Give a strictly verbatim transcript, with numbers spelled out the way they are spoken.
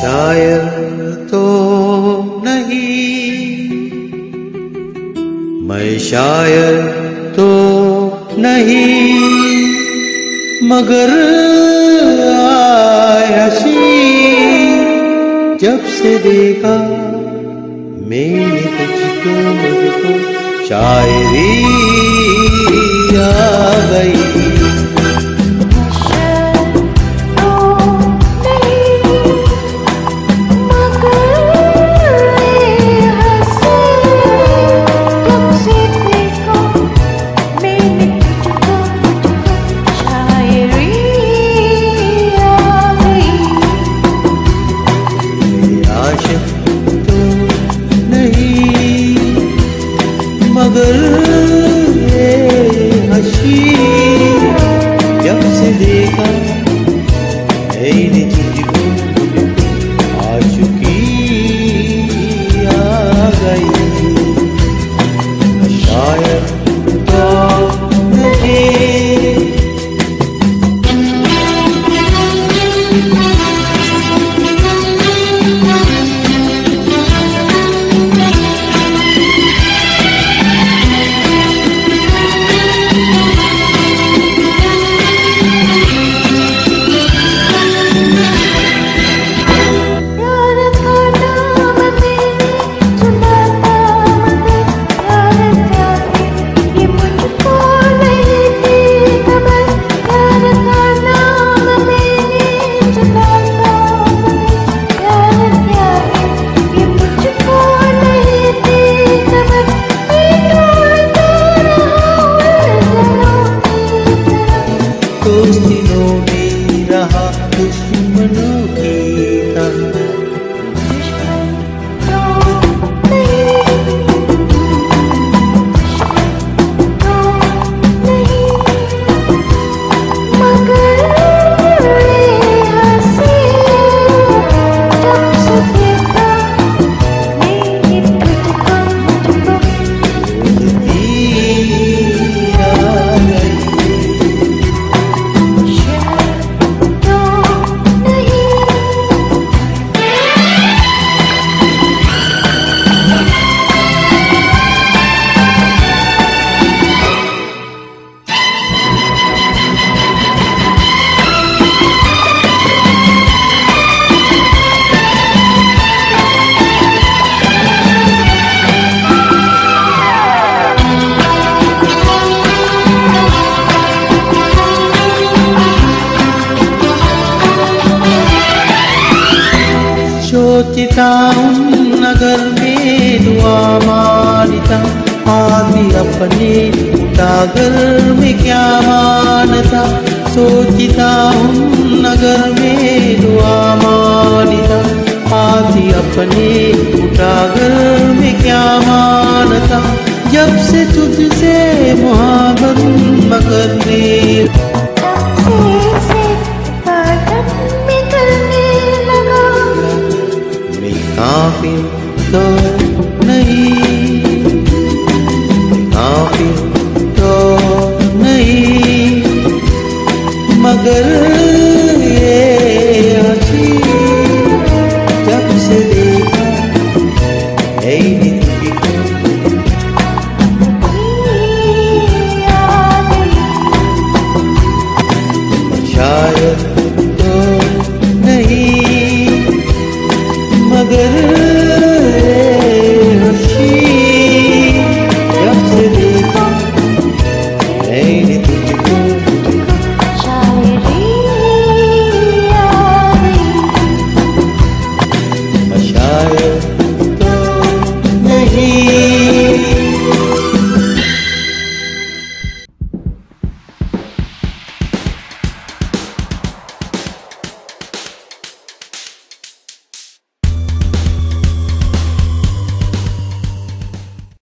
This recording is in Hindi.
शायर तो नहीं, मैं शायर तो नहीं, मगर आयशी जब से देखा मैंने तुझको, मुझको शायरी आ गई। मगर ये हंसी जब से देखा मैंने तुझको, आशिकी आ गई। शायर तो नहीं, दोस्तियों में रहा दुश्मनों की तरह। सोचता हूँ अगर मैं दुआ मानता, आदि अपने उठाकर में क्या मानता। सोचता हूँ अगर मैं दुआ मानता, आदि अपने उठाकर में क्या मानता। जब से तुझसे मोहब्बत करने काफिर तो नहीं, काफिर तो नहीं, मगर